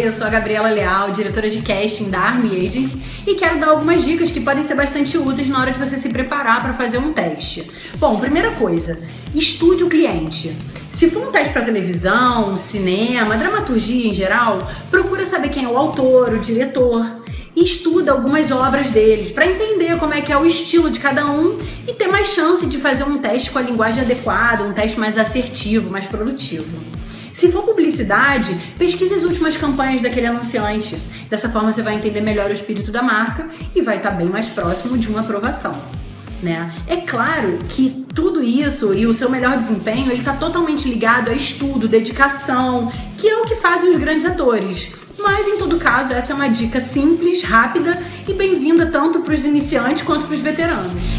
eu sou a Gabriela Leal, diretora de casting da Army Agency e quero dar algumas dicas que podem ser bastante úteis na hora de você se preparar para fazer um teste. Bom, primeira coisa, estude o cliente. Se for um teste para televisão, cinema, dramaturgia em geral, procura saber quem é o autor, o diretor. Estuda algumas obras deles para entender como é que é o estilo de cada um e ter mais chance de fazer um teste com a linguagem adequada, um teste mais assertivo, mais produtivo. Se for publicidade, pesquise as últimas campanhas daquele anunciante. Dessa forma você vai entender melhor o espírito da marca e vai estar bem mais próximo de uma aprovação, né? É claro que tudo isso e o seu melhor desempenho está totalmente ligado a estudo, dedicação, que é o que fazem os grandes atores. Mas em todo caso, essa é uma dica simples, rápida e bem-vinda tanto para os iniciantes quanto para os veteranos.